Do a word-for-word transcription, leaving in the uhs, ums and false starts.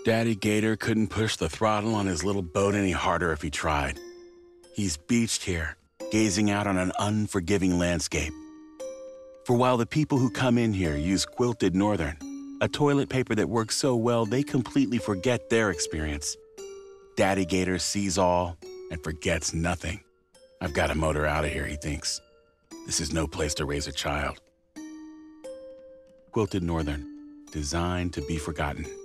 Daddy Gator couldn't push the throttle on his little boat any harder if he tried. He's beached here, gazing out on an unforgiving landscape. For while the people who come in here use Quilted Northern, a toilet paper that works so well they completely forget their experience, Daddy Gator sees all and forgets nothing. I've got to motor out of here, he thinks. This is no place to raise a child. Quilted Northern, designed to be forgotten.